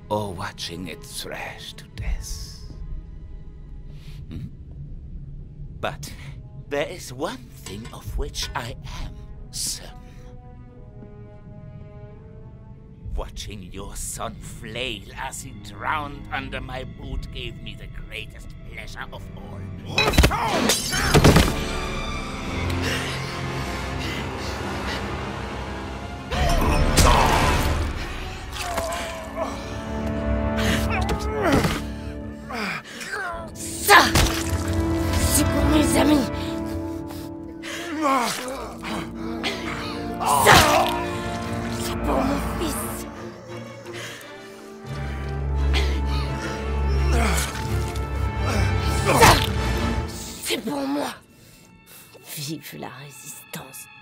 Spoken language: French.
or watching it thrash to death. But there is one thing of which I am certain. Watching your son flail as he drowned under my boot gave me the greatest pleasure of all. Ça, c'est pour mes amis. Ça, c'est pour mon fils. Ça, c'est pour moi. Vive la résistance.